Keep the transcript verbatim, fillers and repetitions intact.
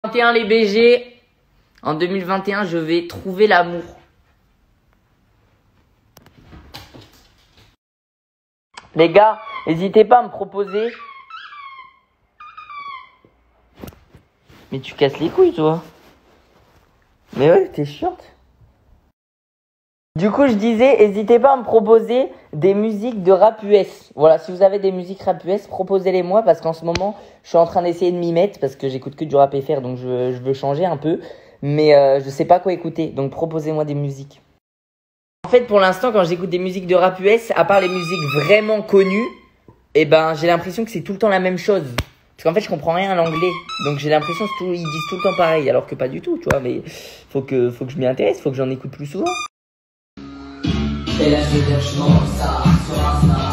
vingt et un les B G, en deux mille vingt et un, je vais trouver l'amour. Les gars, n'hésitez pas à me proposer. Mais tu casses les couilles, toi. Mais ouais, t'es chiante. Du coup, je disais, n'hésitez pas à me proposer des musiques de rap U S. Voilà, si vous avez des musiques rap U S, proposez-les moi parce qu'en ce moment, je suis en train d'essayer de m'y mettre parce que j'écoute que du rap F R, donc je, je veux changer un peu. Mais euh, je sais pas quoi écouter, donc proposez-moi des musiques. En fait, pour l'instant, quand j'écoute des musiques de rap U S, à part les musiques vraiment connues, eh ben, j'ai l'impression que c'est tout le temps la même chose. Parce qu'en fait, je comprends rien à l'anglais. Donc j'ai l'impression qu'ils disent tout le temps pareil, alors que pas du tout, tu vois. Mais faut que, faut que je m'y intéresse, faut que j'en écoute plus souvent. Et là, je veux dire, je m'en sors sur Insta.